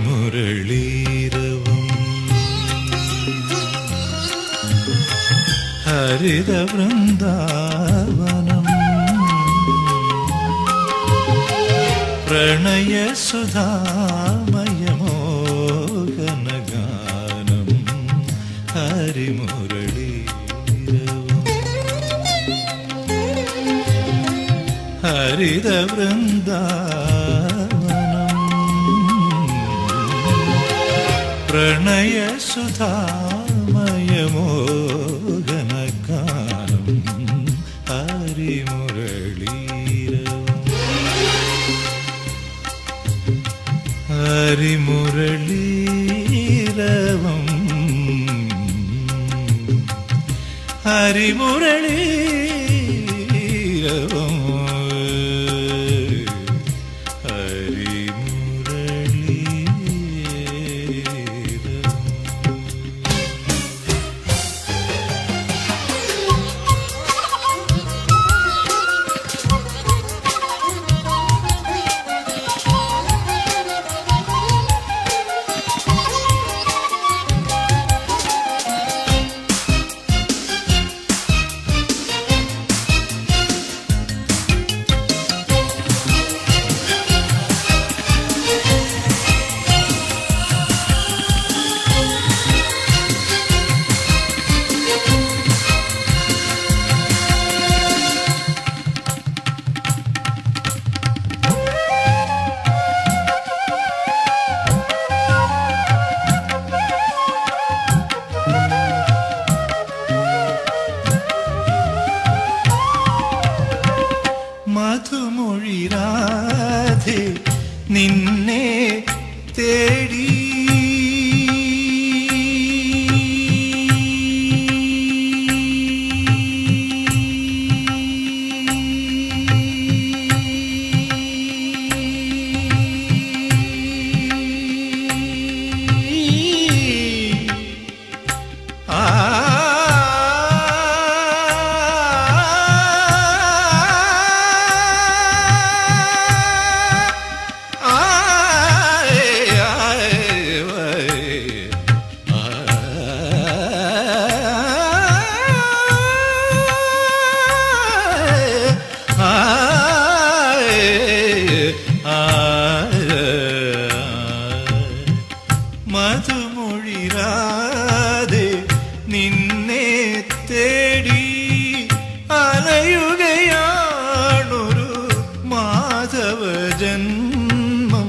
ഹരിമുരളീരവം ഹരിത വൃന്ദാവനം പ്രണയസുധാമയമോഹനഗാനം ഹരിമുരളീരവം ഹരിത വൃന്ദാവനം പ്രണയസുധാമയമോഹനഗാനം ഹരിമുരളീരവം ഹരിമുരളീരവം ഹരിമുരളീരവം മധുമൊഴിരാധേ നിന്നെ തേടി മധുമൊഴിരാധേ നിന്നെ തേടി അലയുകയാണൊരു മാധവ ജന്മം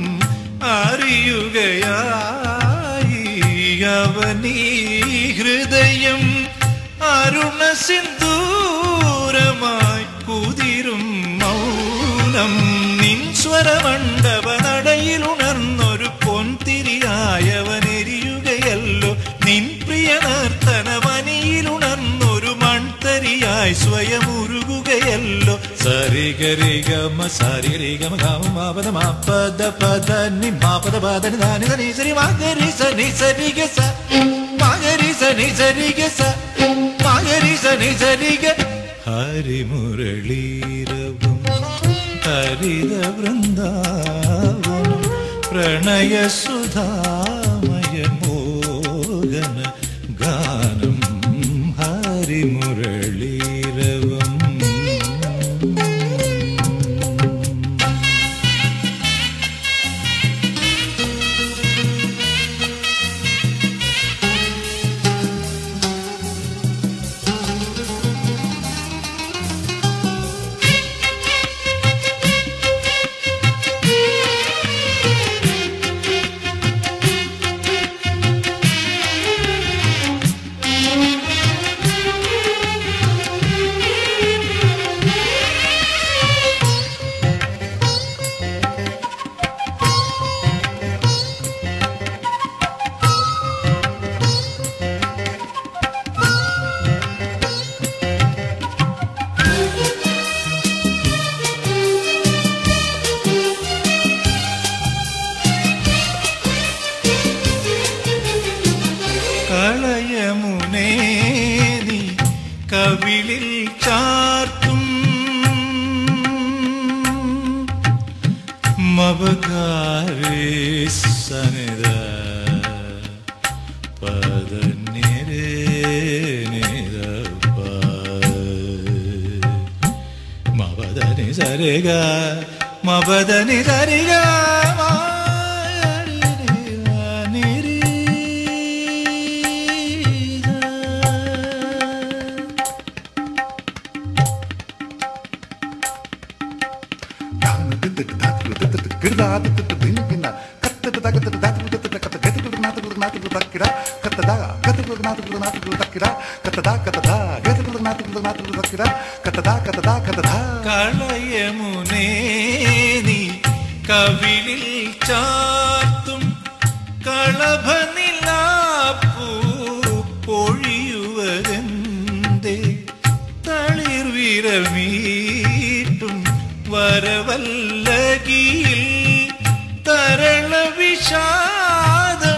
അറിയുകയായി അവനീ ഹൃദയം അരുണ സിന്ദൂരമായി കുതിരും മൗനം നിൻ സ്വരമണ്ഡപ നടയിലുണർന്നൊരു പൊൻതിരിയായവനെരിയുകയല്ലോ നിൻ പ്രിയ നർത്തനവനിയിലുണർന്നൊരു മൺതരിയായി സ്വയം ഉരുകുകയല്ലോ സരിഗരിഗമ സരിഗരിഗമ ഗമ പദ പദ നിമാപദ പദ നിദാനി സനി സരി മഗരി സനി സരിഗ സ മഗരി സനി സരിഗ സ മഗരി സനി സരിഗ ഹരിമുരളീരവം ഹരിത വൃന്ദാവനം പ്രണയസുധാമയമോഹന ഗാനം ഹരിമുരളീരവം കളയമുനേ നീ കവിളിൽ ചാർത്തും മവകാരേ സനിദ സരിഗ മപദനി സരിഗ കളയമുനേ നീ കവിളിൽ ചാർത്തും കളഭനിലാപ്പൂ പൊഴിയുവതെന്തേ തളിർവിരൽ മീട്ടും വരവല്ലകിയിൽ തരള വിഷാദം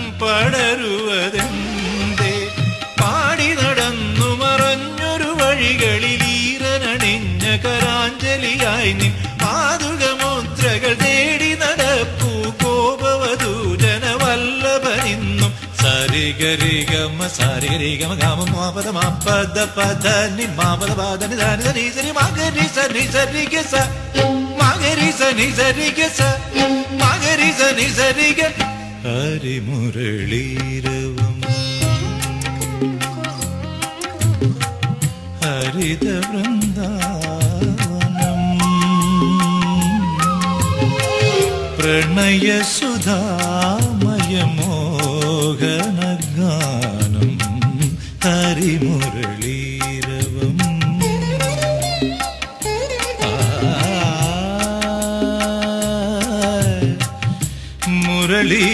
പടരുവതെന്തേ പാടി നടന്നു മറഞ്ഞൊരു വഴികളിൽ ഈറനണിഞ്ഞ കരാഞ്ജലിയായി നിൻ പാതുകമുദ്രകൾ തേടി നടപ്പൂ കോപവധൂജന വല്ലഭനിന്നും സരിഗരിഗമ സരിഗരിഗമ ഗമ പദ പദ നി മാപദ പദ നി ധനി ധനി സരി മഗരി സരി സരി ഗ സ മഗരി സനി സരി ഗ സ മഗരി സനി സരി ഗ ഹരിമുരളീരവം ഹരിത വൃന്ദാവനം പ്രണയസുധാമയമോഹനഗാനം ഹരിമുരളീരവം മുരളീ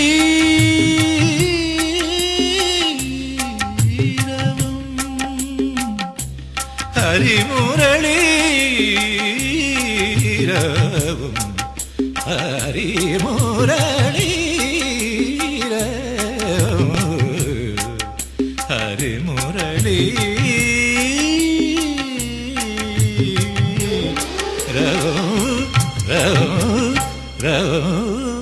ഹരിമുരളീരവം ഹരിമുരളീരവം ഹരിമുരളീരവം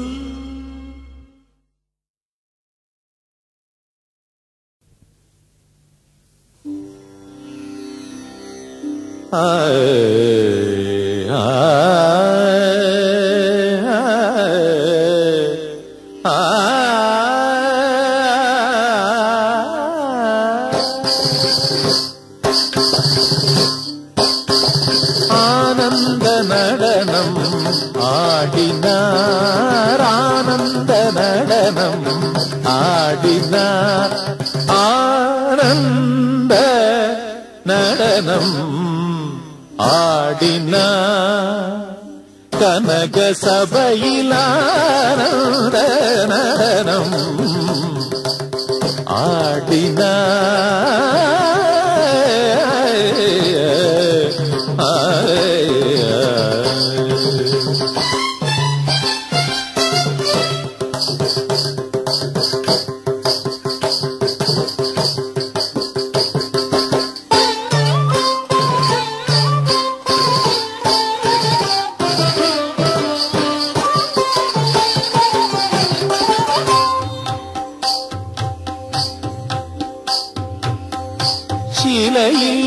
ആനന്ദ നടനം ആടിനാർ ആനന്ദ നടനം ആടിനാർ ആനന്ദ നടനം ആടിനാർ കനക സഭയിലാനന്ദ നടനം ആടിനാർ ശിലയിൽ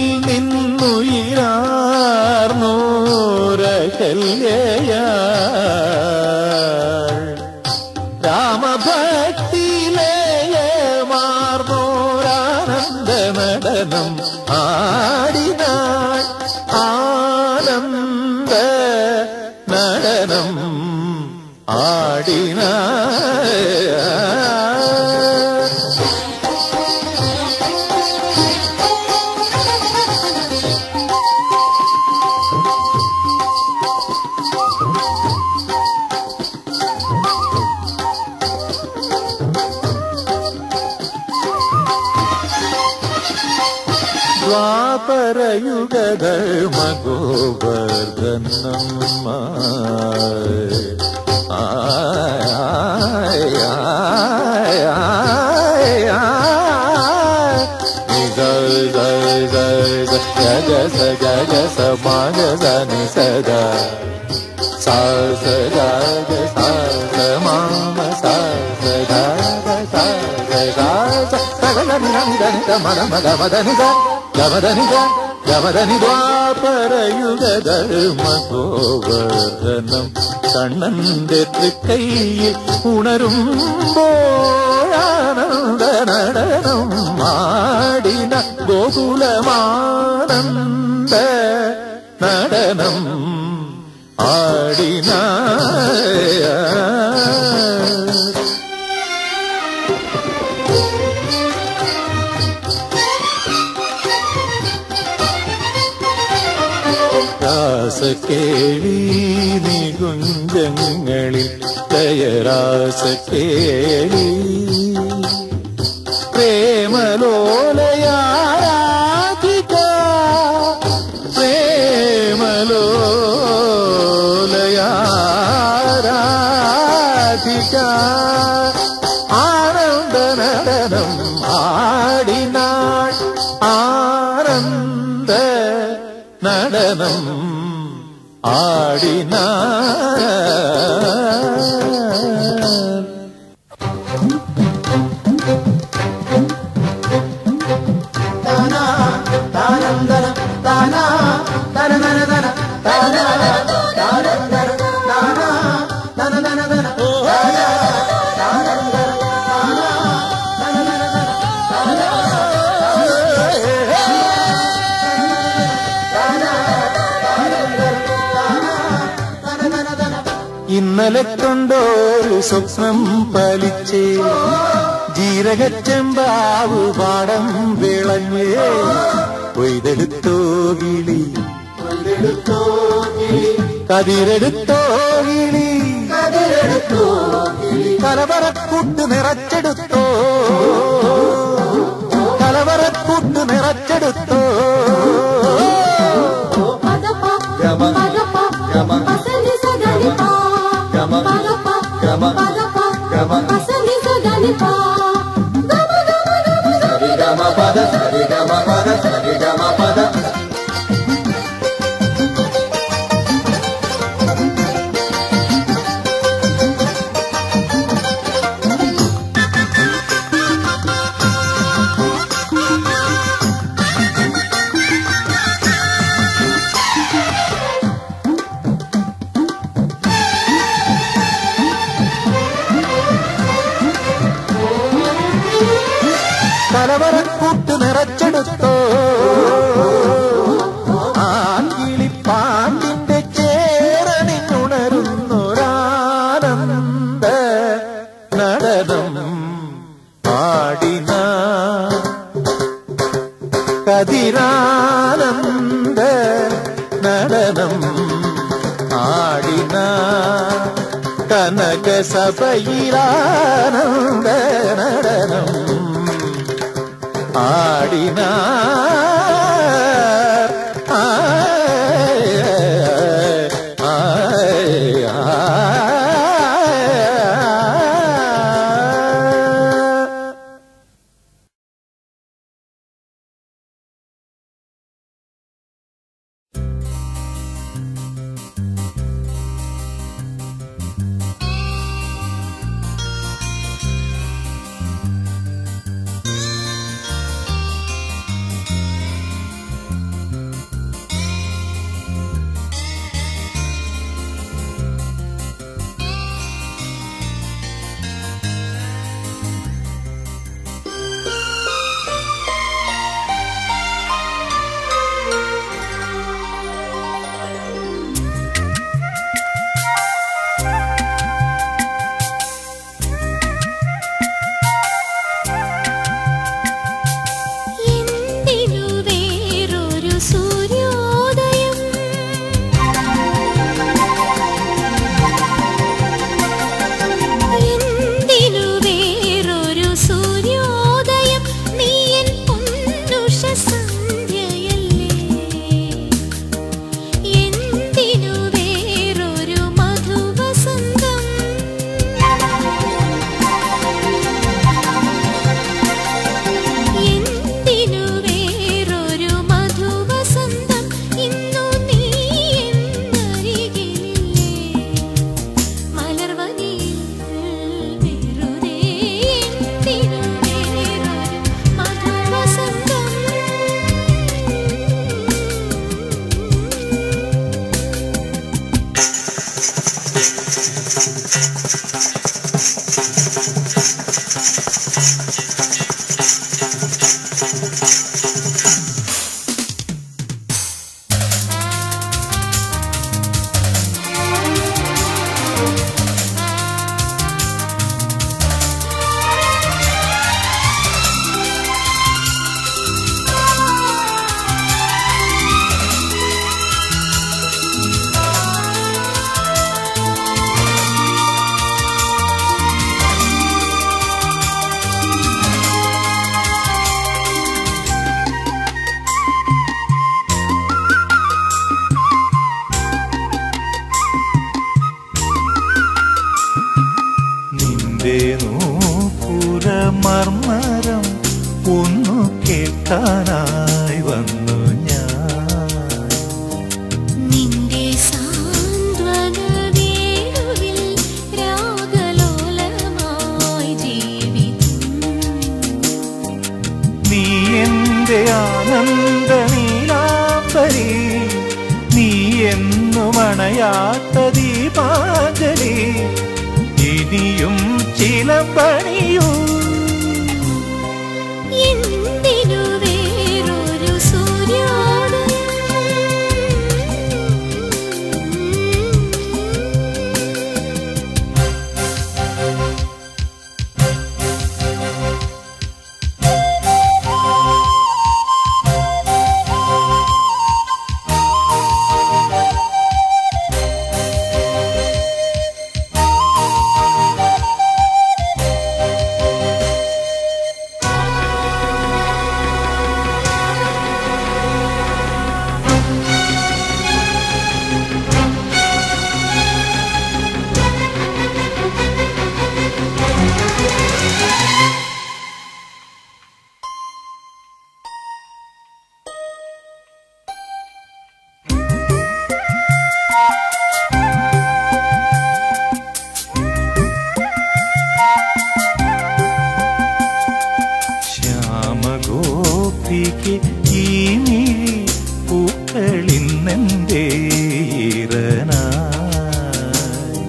നിന്നുയിരാർന്നൂരകല്യയാൾ രാമഭക്തിലേയമാർന്നോരാനന്ദ നടനം ആടിനാൾ ആനന്ദ നടനം ആടിനാൾ ദ്വാപരയുഗധർമ്മഗോവർദ്ധനം ഗഗസ ഗഗസ മഗസനി സദാ സാ സദാ സാ മാമ സാ സദാ സാ സദാ സദനി ധനി ധനി മദ മദ മദനി ധ ഗമദനി ധ ഗമതനി ദ്വാപരയുഗധർമ്മഗോവർദ്ധനം കണ്ണന്റെ തൃക്കൈയിൽ ഉണരുമ്പോഴാനന്ദ നടനം ആടിന ഗോകുലമാനന്ദ നടനം ആടിന. രാസക്കേളി നികുഞ്ചങ്ങളിൽ ജയരാസക്കേളി പ്രേമലോലയാരാധിക പ്രേമലോലയാരാധിക ആനന്ദ നടനം ആടിനാൾ ആനന്ദ നടനം ആടിന. ഇന്നലെ കൊണ്ടൊരു സ്വപ്നം പലിച്ചേ ജീരകച്ചെമ്പാവു പാടം വിളഞ്ഞേ കൊയ്തെടുത്തോ കിളി കതിരെടുത്തോ കിളി കലവറക്കൂട്ട് നിറച്ചെടുത്തോ കലവറക്കൂട്ട് നിറച്ചെടുത്തോ. കലവറക്കൂട്ട് നിറച്ചെടുത്തോ ആങ്കിളിപ്പാണ്ടിന്റെ ചേരണിഞ്ഞുണരുന്നൊരാനന്ദ നടനം ആടിന കതിരാനന്ദ നടനം ആടിന കനക സഭയിലാനന്ദ നടനം ആടിന. മർമരം ഒന്നു കേൾക്കാനായി വന്നു ഞാൻ. നിന്റെ സാന്ത്വന വേണുവിൽ രാഗലോലമായി ജീവിതം. നീ എന്റെ ആനന്ദ നീലാംബരി, നീ എന്നും അണയാത്ത ദീപാഞ്ജലി, ഇനിയും ചിലമ്പണിയൂ. എന്തിനു വേറൊരു സൂര്യോദയം? ശ്യാമഗോപിക്ക് ഈ മിഴി പൂക്കളിന്നെന്റെ ഈറനായി.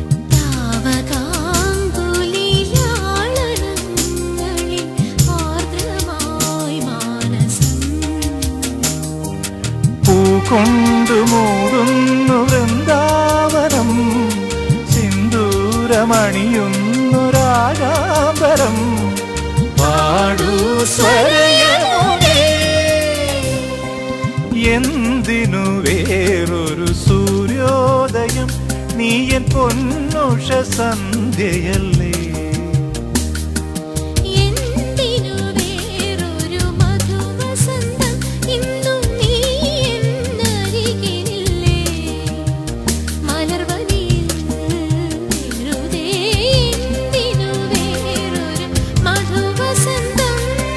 താവകാങ്കുലിലാളനങ്ങളിൽ ആർദ്രമായി മാനസം. പൂകൊണ്ടു മൂടുന്നു വൃന്ദാവനം, സിന്ദൂരമണിയുന്നു രാഗാംബരം. പാടൂ സ്വരയമുനേ, എന്തിനു വേറൊരു സൂര്യോദയം? നീ എൻ പൊന്നുഷ സന്ധ്യയല്ലേ. എന്തിനു വേറൊരു മധുവസന്തം? ഇന്നും നീ എന്നരികിലില്ലേ. മലർവനിയിൽ വെറുതെ എന്തിനു വേറൊരു മധുവസന്തം?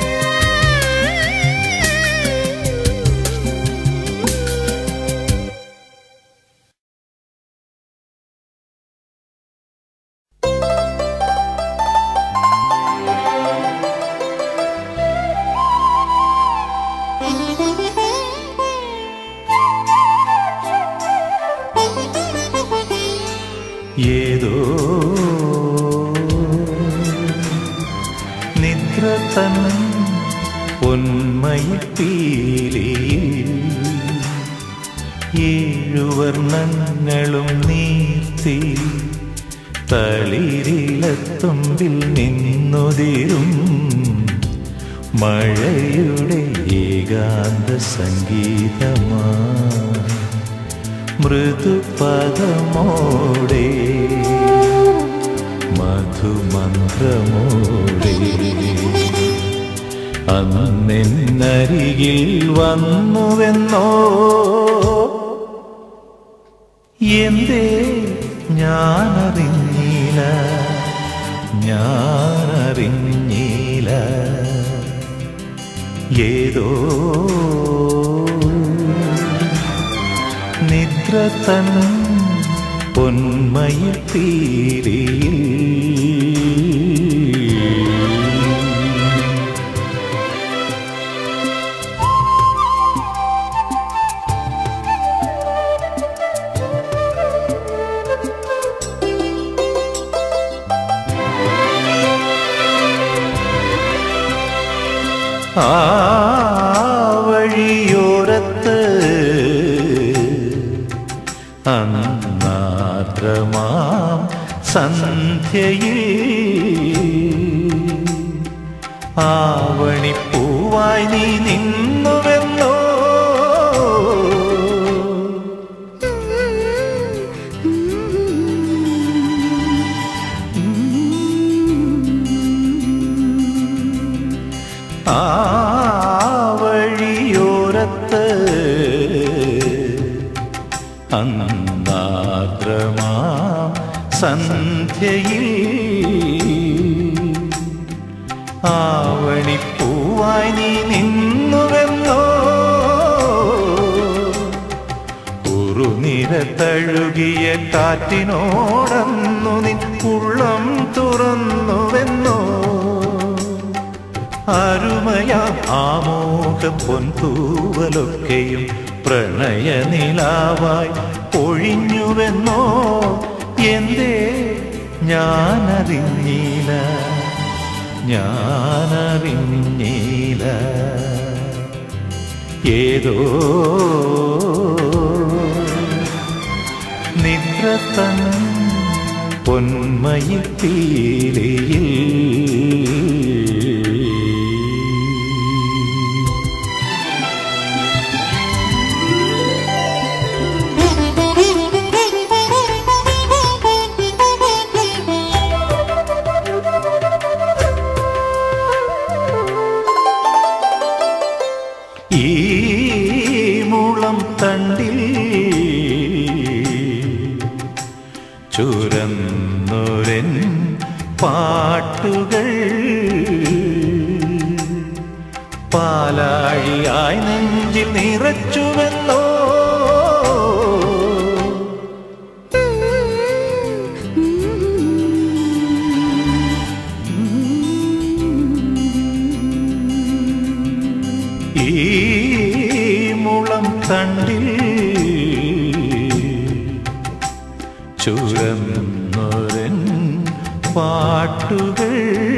ഏതോ നിദ്ര തൻ പൊന്മയിപ്പീലിയിൽ ഏഴുവർണ്ണങ്ങളും നീർത്തി തളിരിലത്തുമ്പിൽ നിന്നുതിരും മഴയുടെ ഏകാന്ത സംഗീതമാ മൃദുപദമോടെ മധുമന്ത്രമോടെ അന്നെന്നരികിൽ വന്നുവെന്നോ. എന്തേ ഞാനറിഞ്ഞില്ല, ഞാനറിഞ്ഞില്ല. ഏതോ നിദ്ര തൻ പൊന്മയിപ്പീലിയിൽ ആ വഴിയോരത്ത് അന്നാദ്രമാം സന്ധ്യയിൽ ആവണിപ്പൂവായി നീ നിന്നുവെന്നോ. ആ വഴിയോരത്ത് അന്നാദ്രമാം സന്ധ്യയിൽ ആവണിപ്പൂവായി നീ നിന്നുവെന്നോ കുറുനിര തഴുകിയ കാറ്റിനോടന്നു നിൻ ഉള്ളം തുറന്നുവെന്നോ അരുമയാം ആമോഹ പൊൻതൂവലൊക്കെയും പ്രണയനിലാവായി പൊഴിഞ്ഞുവെന്നോ എന്തേ ഞാനറിഞ്ഞില്ല ഏതോ നിദ്ര തൻ പൊന്മയിൽ പീലിയിൽ ഈ മുളം തണ്ടിൽ ചുരന്നൊരൻ പാട്ടുകൾ പാലാഴിയായി നെഞ്ചിൽ നിറച്ചുവെന്നോ ഈ മുളം തണ്ടിൽ ചുരന്നൊരൻ പാട്ടുകൾ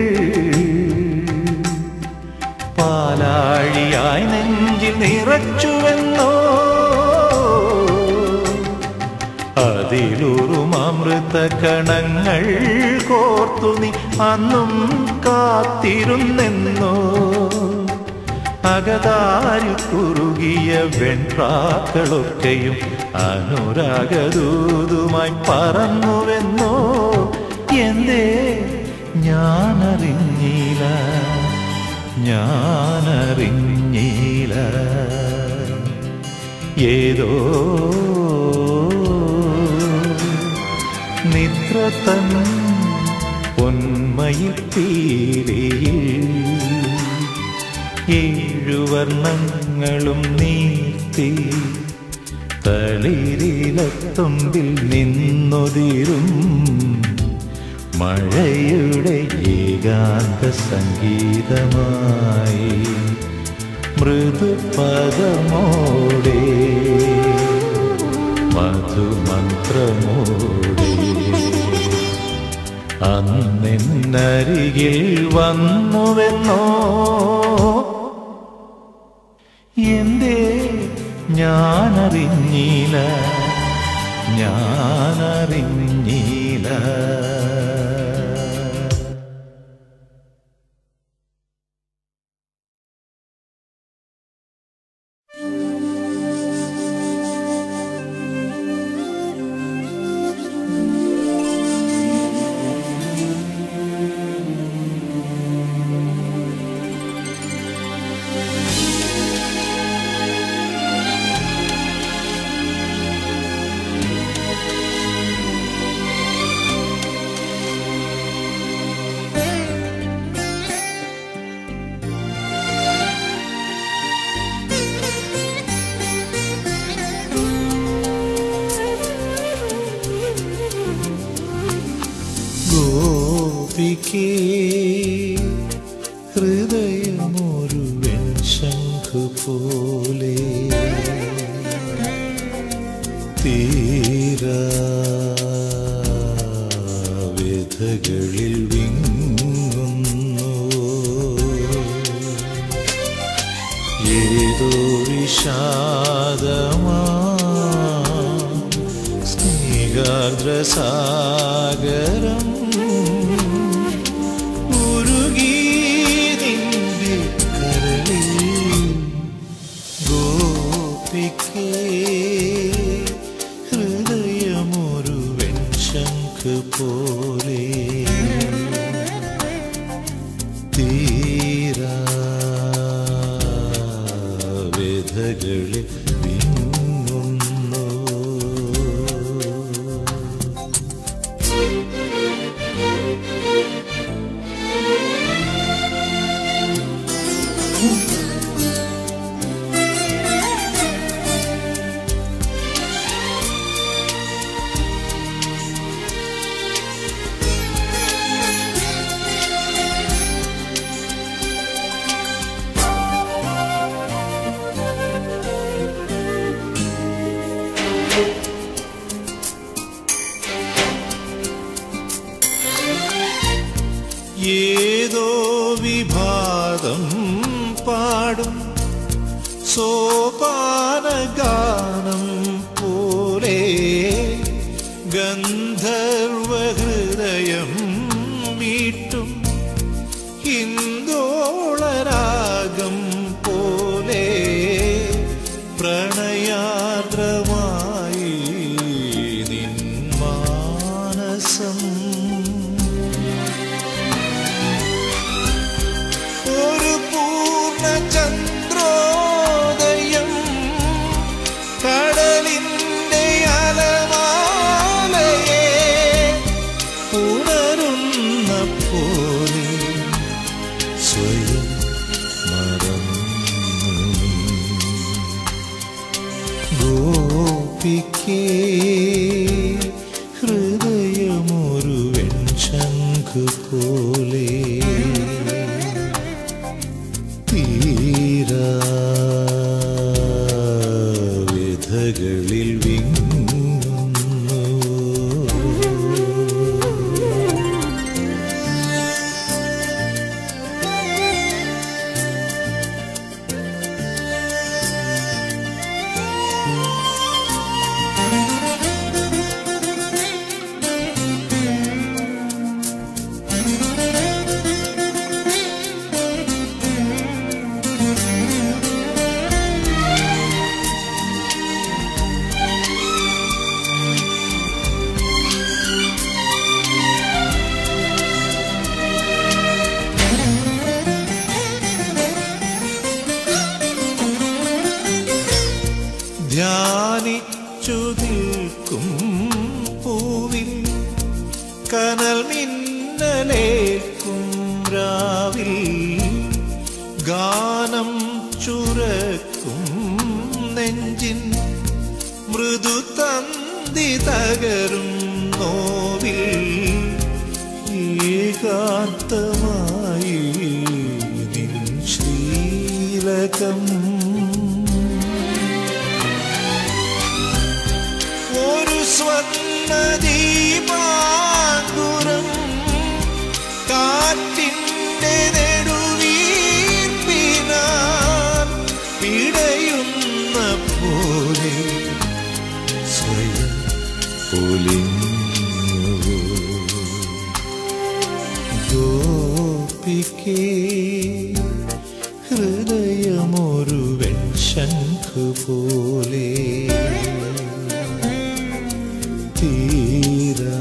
പാലാഴിയായി നെഞ്ചിൽ നിറച്ചുവെന്നോ അതിലൂറും അമൃത കണങ്ങൾ കോർത്തു നീ അന്നും കാത്തിരുന്നെന്നോ അകതാരിൽ കുറുകിയ വെൺപ്രാക്കളൊക്കെയും അനുരാഗദൂതുമായി പറന്നുവെന്നോ എന്തേ ഞാനറിഞ്ഞില്ല ഏതോ നിദ്ര തൻ പൊന്മയിൽ പീലിയിൽ ഏഴുവർണ്ണങ്ങളും നീർത്തി തളിരിലത്തുമ്പിൽ നിന്നൊതിരും മഴയുടെ ഏകാന്ത സംഗീതമായി മൃദുപദമോടെ മധുമന്ത്രമോടെ അന്നെന്നരികിൽ വന്നുവെന്നോ എന്തേ ഞാനറിഞ്ഞില്ല ഗോപികേ ഹൃദയമൊരു വെൺശംഖു പോലെ തീരാ വ്യഥകളിൽ വിങ്ങുന്നു ഏതോ വിഷാദമാ സ്നേഹാർദ്രസാഗരം ഉരുകി നിന്റെ കരളിൽ ഗോപികേ ഹൃദയമൊരു വെൺശംഖ് പോലെ തീരാ വ്യഥകളിൽ ഏതോ വിഭാതം പാടും സോപാനഗാനം പോലെ ഗന്ധർവഹൃദയം മീട്ടും ഹിന്ദോളരാഗം പോലെ പ്രണയാർദ്രമായി നിൻ മാനസം ഒരു പൂർണ്ണചന്ദ്രോദയം കടലിൻ്റെ അലമാലയെ ഉണരുന്ന പോലെ സ്വയം മറന്നു ഗോപിക്കേ ഹൃദയമൊരു വെൺശംഖ് പോലെ തീരാ വ്യഥകളിൽ വിങ്ങുന്നു ധ്യാനിച്ചു നിൽക്കും പൂവിൽ കനൽ മിന്നലേൽക്കും രാവിൽ ഗാനം ചുരക്കും നെഞ്ചിൻ മൃദു തന്തി തകരും നോവിൽ ഏകാന്തമായി നിൻ ശ്രീലകം ഒരു സ്വർണ്ണദീപാങ്കുരം കാറ്റിൻ്റെ നെടുവീർപ്പിനാൽ പിടയുന്ന പോലെ സ്വയം പൊലിഞ്ഞു ഗോപിക്കേ ഹൃദയമൊരു വെൺശംഖ് പോലെ തീരാ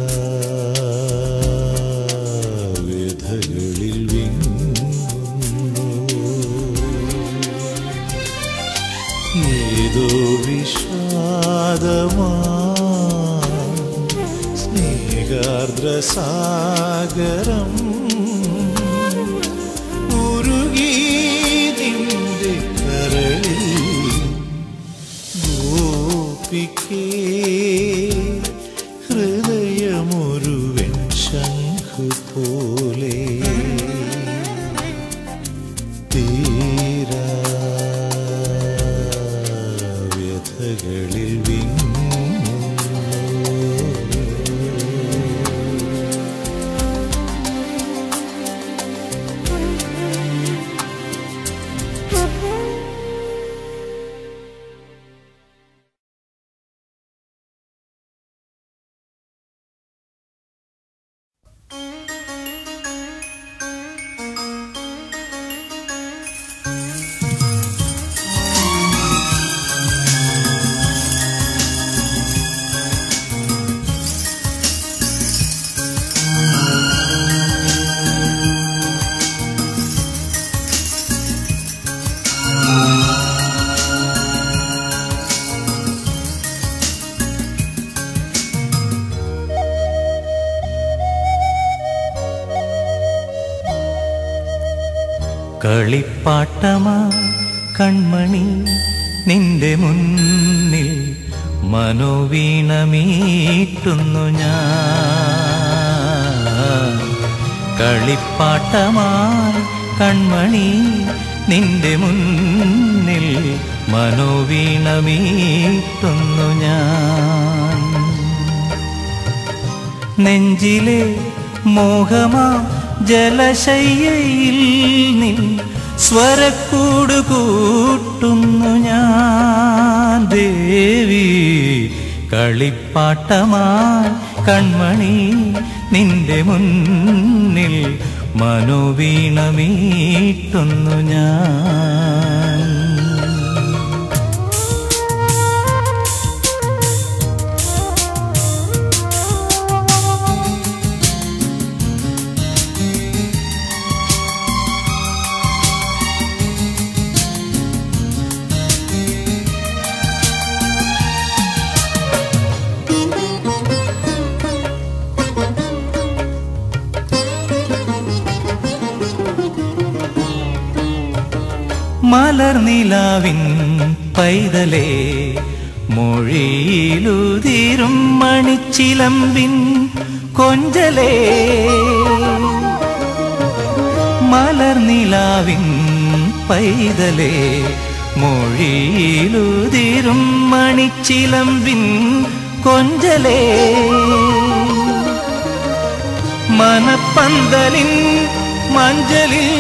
വ്യഥകളിൽ വിങ്ങുന്നു ഏതോ വിഷാദമാ സ്നേഹാർദ്രസാഗരം ഉരുകി നിന്റെ കരളിൽ ഗോപിക്കേ ഹൃദയമൊരു വെൺശംഖ് പോലെ തീരാ വ്യഥകളിൽ കളിപ്പാട്ടമാ കൺമണി നിന്റെ മുന്നിൽ മനോവീണമീട്ടുന്നു ഞാൻ കളിപ്പാട്ടമാ കൺമണി നിന്റെ മുന്നിൽ മനോവീണമീട്ടുന്നു ഞാൻ നെഞ്ചിലെ മോഹമാ ജലശയ്യയിൽ നിൻ സ്വരക്കൂട് കൂട്ടുന്നു ഞാൻ ദേവി. കളിപ്പാട്ടമായി കൺമണി നിന്റെ മുന്നിൽ മനോവീണമീട്ടുന്നു ഞാൻ. മലർനിലാവിൻ പൈതലേ മൊഴിയിലുതിരും മണിച്ചിലമ്പിൻ കൊഞ്ചലേ. മലർനിലാവിൻ പൈതലേ മൊഴിയിലുതിരും മണിച്ചിലമ്പിൻ കൊഞ്ചലേ. മനപ്പന്തലിൻ മഞ്ചലിൽ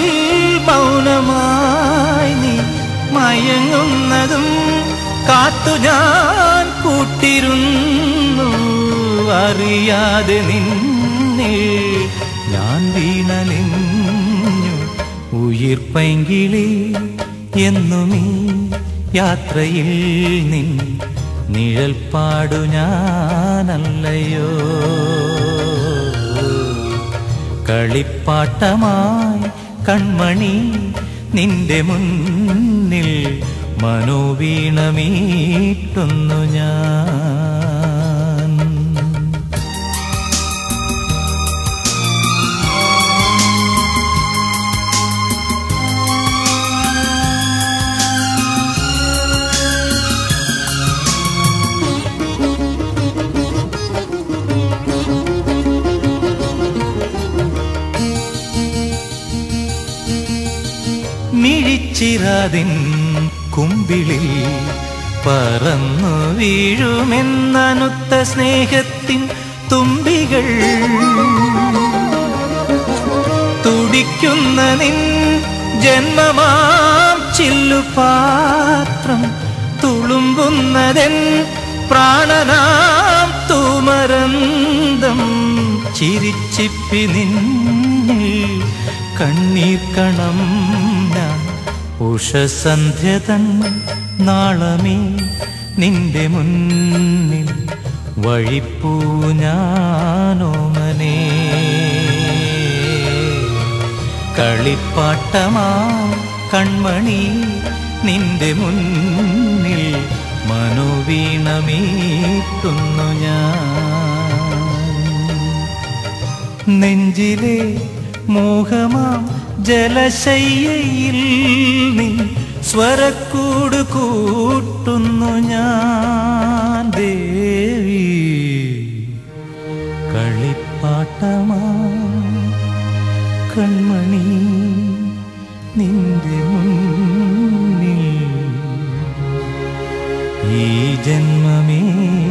മൗനമായി നീ മയങ്ങുന്നതും കാത്തു ഞാൻ കൂട്ടിരുന്നു. അറിയാതെ നിന്നെ ഞാൻ വീണലിഞ്ഞു. ഉയിർപ്പൈങ്കിളി എന്നുമീ യാത്രയിൽ നിൻ നിഴൽപ്പാടു ഞാനല്ലയോ. കളിപ്പാട്ടമായി കൺമണി നിന്റെ മുന്നിൽ മനോവീണമീട്ടുന്നു ഞാൻ. മിഴിച്ചിരാതിൻ കുമ്പിളിൽ പറന്നു വീഴുമെന്നനുത്ത സ്നേഹത്തിൻ തുമ്പികൾ. തുടിക്കുന്ന നിൻ ജന്മമാം ചില്ലുപാത്രം തുളുമ്പുന്നതെൻ പ്രാണനാം തൂമരന്തം. ചിരിച്ചിപ്പി നിന്നിൽ കണ്ണീർ കണം ഞാൻ ഉഷസന്ധ്യതൻ നാളമേ നിന്റെ മുന്നിൽ വഴിപ്പൂ ഞാനോമനേ. കളിപ്പാട്ടമാ കൺമണി നിന്റെ മുന്നിൽ മനോവീണമീട്ടുന്നു ഞാൻ. നെഞ്ചിലെ മോഹമാം ജലശയ്യയിൽ നീ സ്വരക്കൂട് കൂട്ടുന്നു ഞാൻ ദേവി. കളിപ്പാട്ടമാ കൺമണി നിന്റെ മുന്നിൽ ഈ ജന്മമേ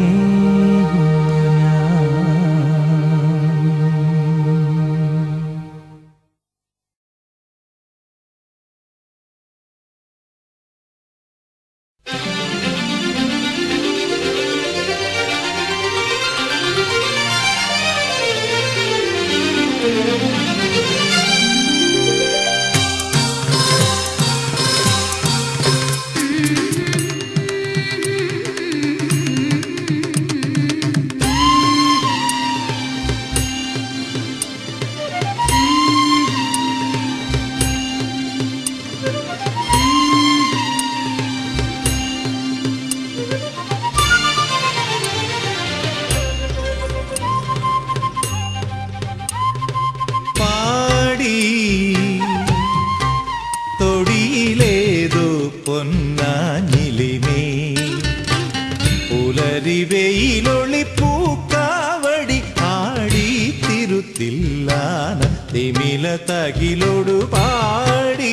തകിലോടു പാടി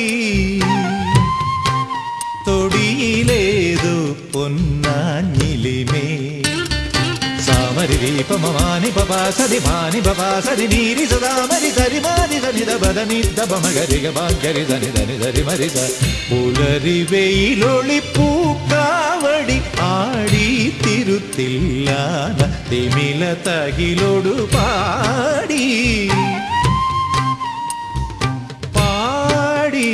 തൊടിയിലേതു പൊന്നാഞ്ഞിലിമേ സാമര രി പമമാനി പപ സരി മാനി പപ സരി നീരി സദാ മരി സരി മാനി സനി ദബദനി ദബമഗരി ഗബഗരി സനി ധനി സരി മരി സ പുലരി വെയിലൊളി പൂക്കാവടി ആടി തിരുത്തില്ലാന തിമില തകിലൊടു പാടി പാടി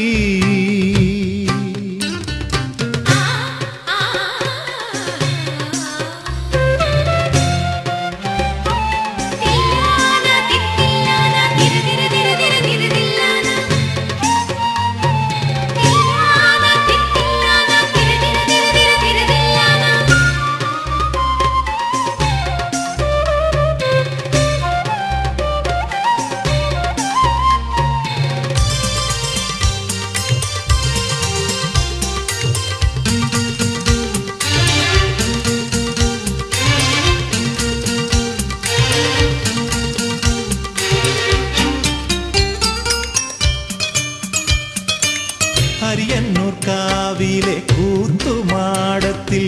ഹരിയന്നൂർ കാവിലെ കൂത്തുമാടത്തിൽ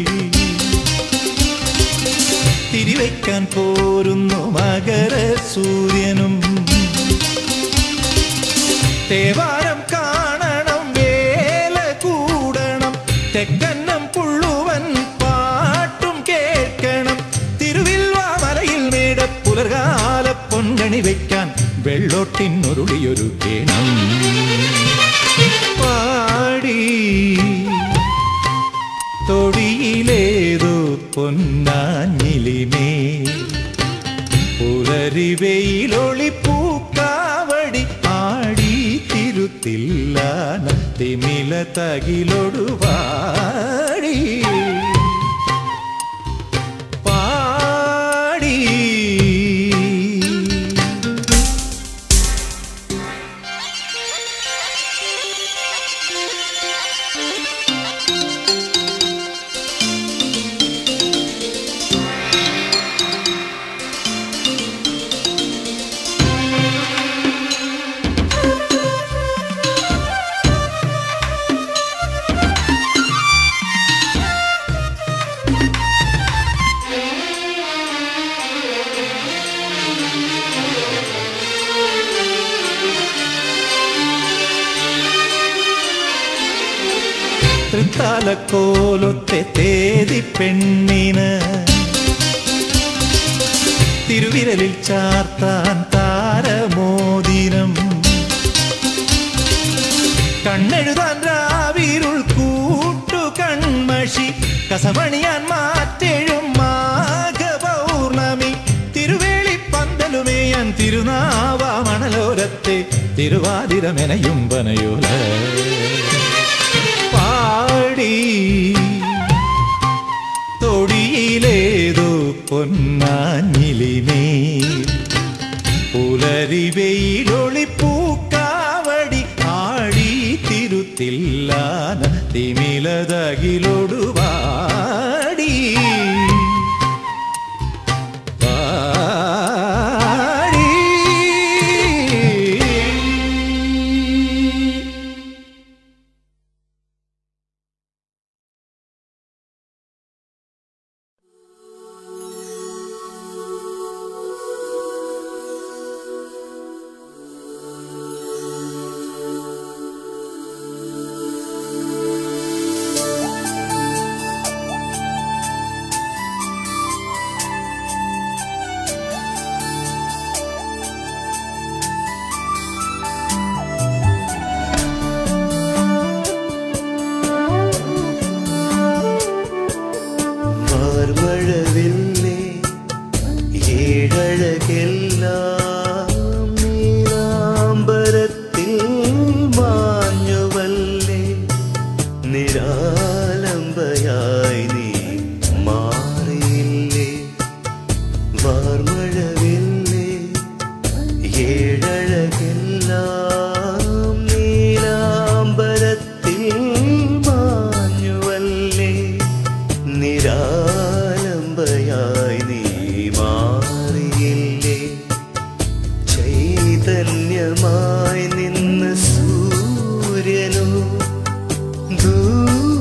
തിരിവയ്ക്കാൻ പോരുന്നു മകര സൂര്യനും തേവാരം കാണണം വേല കൂടണം തെക്കന്നം പുള്ളുവൻ പാട്ടും കേൾക്കണം തിരുവിൽവാമലയിൽ മേട പുലർകാല പൊൻകണി വയ്ക്കാൻ വെള്ളോട്ടിനുരുളിയൊരു കേണം പാടി തൊടിയിലേതോ പൊന്നാഞ്ഞിലിമേ പുലരി വെയിലൊളി പൂക്കാവടി ആടി തിരുത്തില്ലാന തിമില തകിലൊടു പാടി പാടി തൃത്താലക്കോലൊത്തെ തേതി പെണ്ണിന് തിരുവിരലിൽ ചാർത്താൻ താരമോതിരം കണ്ണെഴുതാൻ രാവിരുൾ കൂട്ടു കൺമഷി കസമണിയാൻ മാറ്റെഴും മാഘ പൗർണമി തിരുവേളി പന്തലുമേയാൻ തിരുനാവാമണലോരത്തെ തിരുവാതിരമെനയും പനയോല പാടി തൊടിയിലേതോ പൊന്നാഞ്ഞിലിമേ പുലരി വെയിലൊളി പൂക്കാവടി ആടി തിരുത്തില്ലാന തിമിലതകിലൊടു പാടി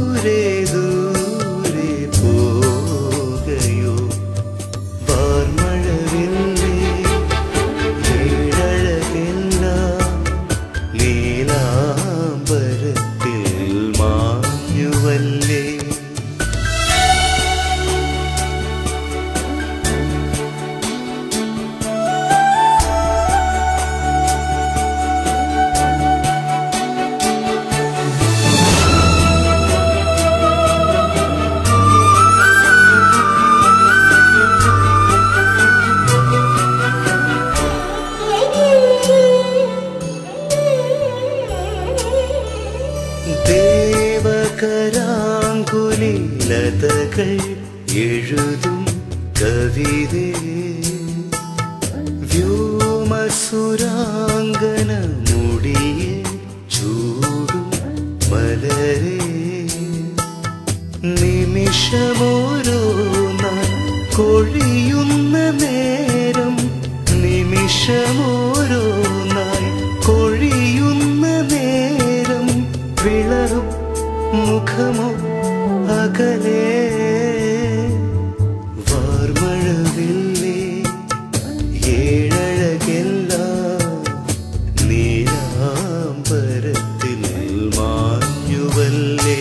ദൂരെ ദൂരെ പോകയോ വാർമഴ പൂക്കൾ എഴുതും കവിതേ വ്യോമസുരാംഗന മുടിയെ ചൂടും മലരേ നിമിഷമോരോന്നായി കൊഴിയുന്ന നേരം നിമിഷമോരോന്നായി കൊഴിയുന്ന നേരം വിളറും മുഖമോ അകലേ വാർമഴവില്ലേ ഏഴഴകെല്ലാം നീലാംബരത്തിൽ മാഞ്ഞുവല്ലേ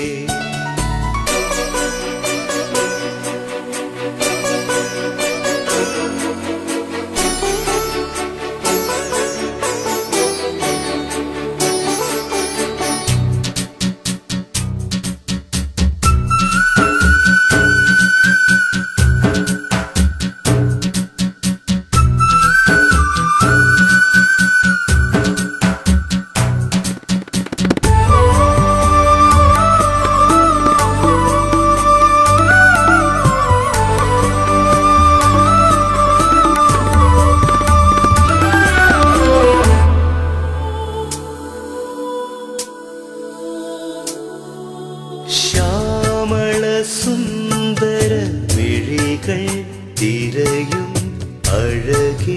ശ്യാമള സുന്ദര മിഴികൾ തിരയും അഴകേ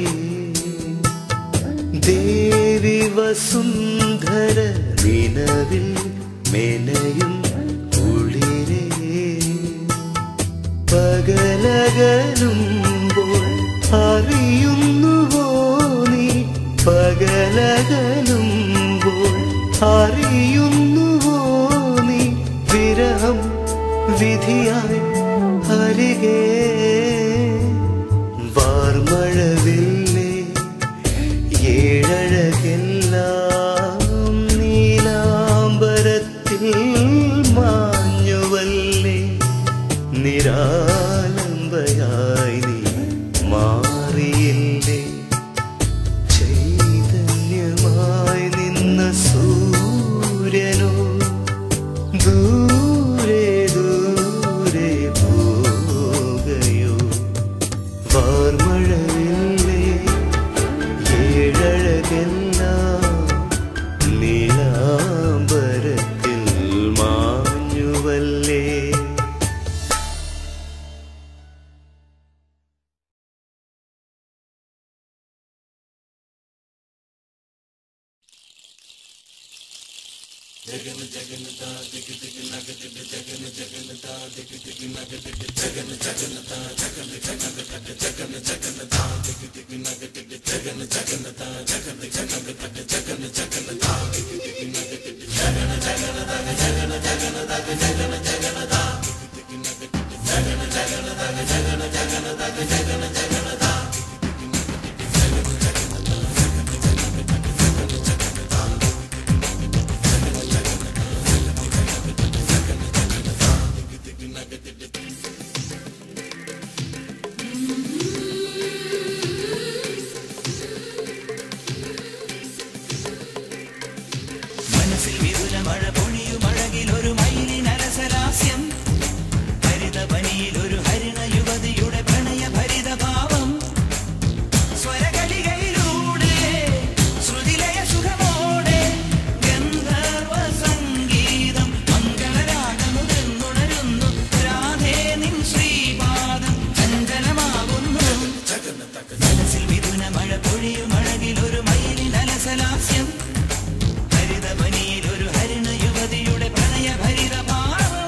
ദേവി വസുന്ധര നിലവിൽ മെനയും കുളിരേ പകലകലുമ്പോൾ അറിയുന്നുവോ നീ പകലകലുമ്പോൾ അറിയുന്നുവോ നീ വിരഹം വിധിയായി അരികെ വാർമഴവില്ലേ ഏഴഴകെല്ലാം നീലാംബരത്തിൽ മാഞ്ഞുവല്ലേ നിരാലംബയായി നീ മാറിയില്ലേ ചൈതന്യമായി നിന്ന സൂര്യനോ ദൂരെ ദൂരെ പോകയോ വാർമഴവില്ലേ ഏഴഴകെല്ലാം നീലാംബരത്തിൽ മാഞ്ഞുവല്ലേ മനസ്സിൽ വിതുര മഴ പൊഴിയുമഴകിലൊരു മയിലിനരസലാസ്യം ഹരിതപനിയിലൊരു ഹരിണ യുവതിയുടെ പ്രണയഭരിത ഭാവം സ്വരകലികയിലൂടെ ശ്രുതിലയ സുഖമോടെ ഗന്ധർവ സംഗീതം മംഗളരാഗമുതിർന്നുണരുന്നു രാധേ നിൻ ശ്രീപാദം ചഞ്ചലമാകുന്നു മനസ്സിൽ വിതുര മഴ പൊഴിയുമഴകിലൊരു മയിലിനരസലാസ്യം ഹരിതപനിയിലൊരു ഹരിണ യുവതിയുടെ പ്രണയഭരിത ഭാവം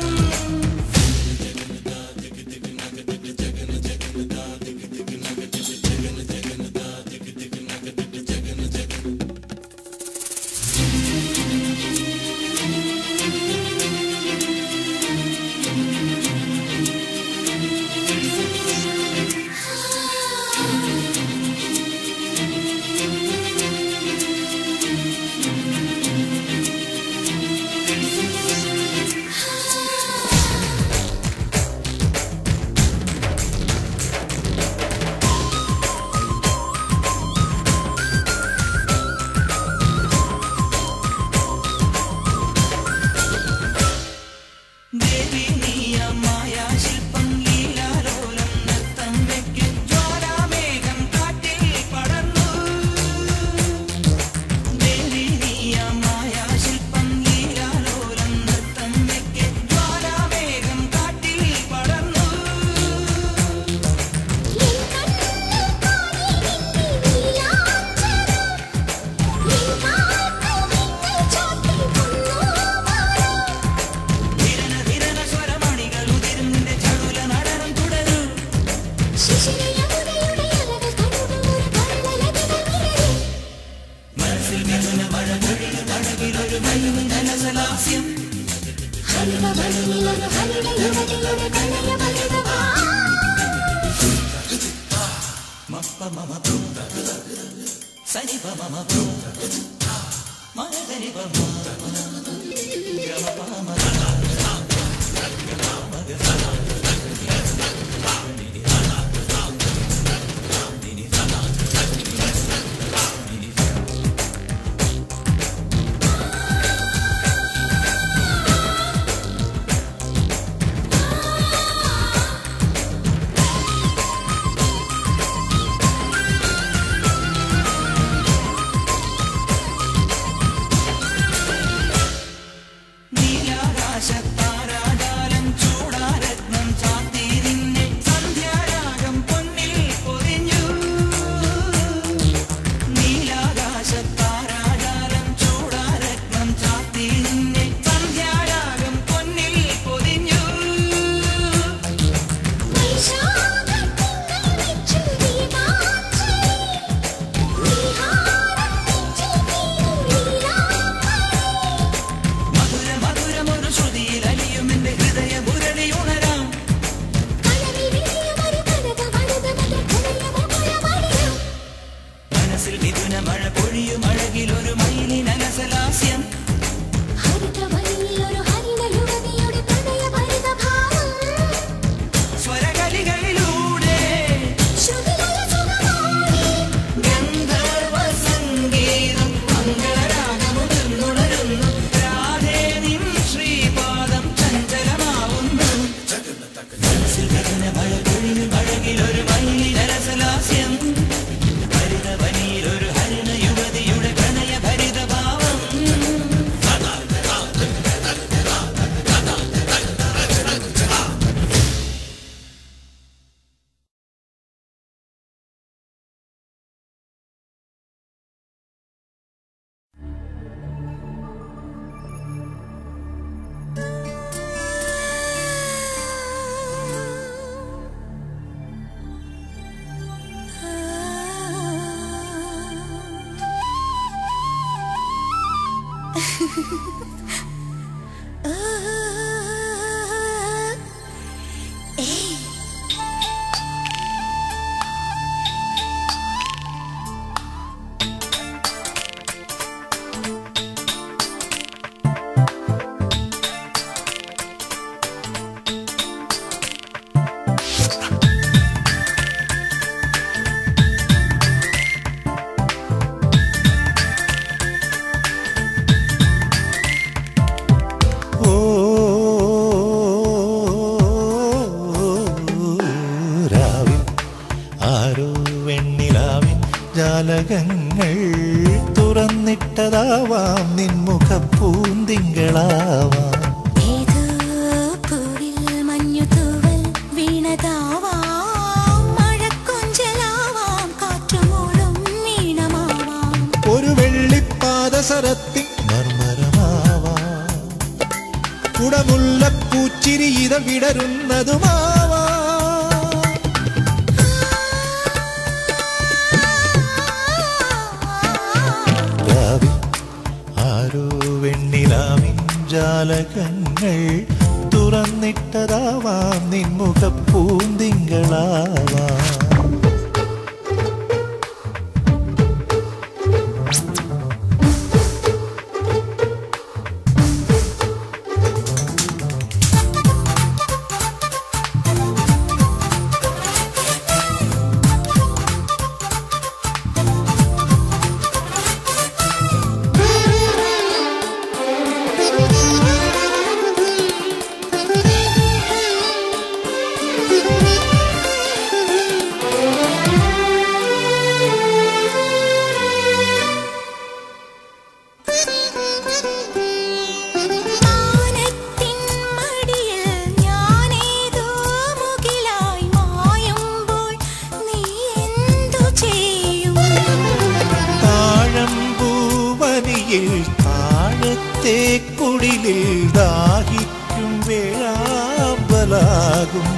ജലലാസ്യം ഹരിതവനിലൊരു ഹരിത യുവതിയുടെ പ്രണയഭരിതഭാ മപ്പ മമ സനി പമ മഗരി പമ ഗമ പമ ജാലകങ്ങൾ തുറന്നിട്ടതാവാം നിൻമുഖപ്പൂന്തിങ്കളാവാം ഏതോ പൂവിൽ മഞ്ഞുതൂവൽ വീണതാവാം മഴക്കൊഞ്ചലാവാം കാറ്റുമൂളും വീണമാവാം ഒരു വെള്ളിപ്പാദസരത്തിൻ മർമരമാവാം കുടമുല്ലപ്പൂച്ചിരി ഇതൾ വിടരുന്നതുമാവാം വെണ്ണിലാവിൻ ജാലകങ്ങൾ തുറന്നിട്ടതാവാം നിൻമുഖപ്പൂന്തിങ്കളാവാം താഴത്തെ കുടിലിൽ ദാഹിക്കും വേഴാമ്പലാകും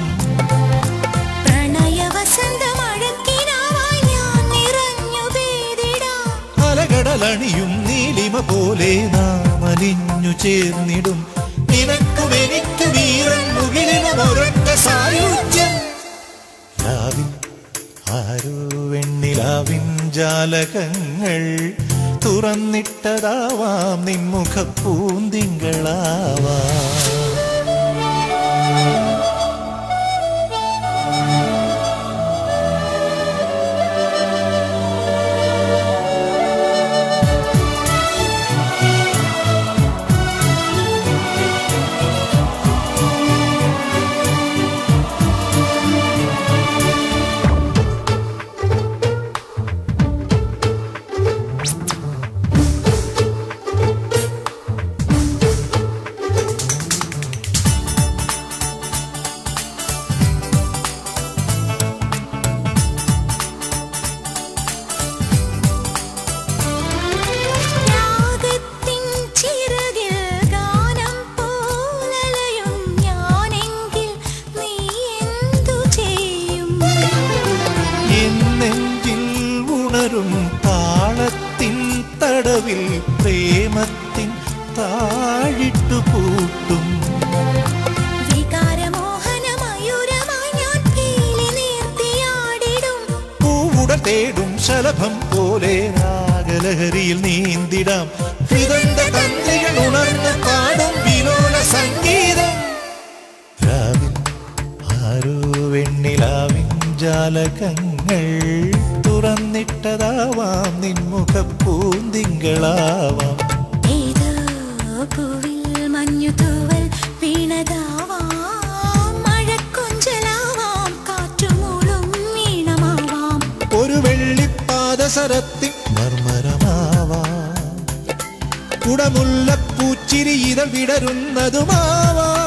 അലകടലണിയും നീലിമ പോലെ നാം അലിഞ്ഞു ചേർന്നിടും നിനക്കും എനിക്കും ഈറൻ മുകിലിനും ഒരൊറ്റ സായുജ്യം. രാവിൽ ആരോ വെണ്ണിലാവിൻ ജാലകങ്ങൾ തുറന്നിട്ടതാവാം നിൻമുഖപ്പൂന്തിങ്കളാവാം. താളത്തിൻ തടവിൽ പ്രേമത്തിൻ താഴിട്ടു പൂട്ടും. പൂവുടൽ തേടും ശലഭം പോലെ രാഗലഹരിയിൽ നീന്തിടാം. ഹൃദയ തന്ത്രികൾ ഉണർന്ന് പാടും വിലോല സംഗീതം. രാവിൽ ആരോ വെണ്ണിലാവിൻ ജാലകങ്ങൾ തുറന്നിട്ടതാവാം നിൻമുഖപ്പൂന്തിങ്കളാവാം. ഏതോ പൂവിൽ മഞ്ഞുതൂവൽ വീണതാവാം. മഴക്കൊഞ്ചലാവാം, കാറ്റുമൂളും വീണമാവാം. ഒരു വെള്ളിപ്പാദസരത്തിൻ മർമരമാവാം. കുടമുല്ലപ്പൂച്ചിരി ഇതൾ വിടരുന്നതുമാവാം.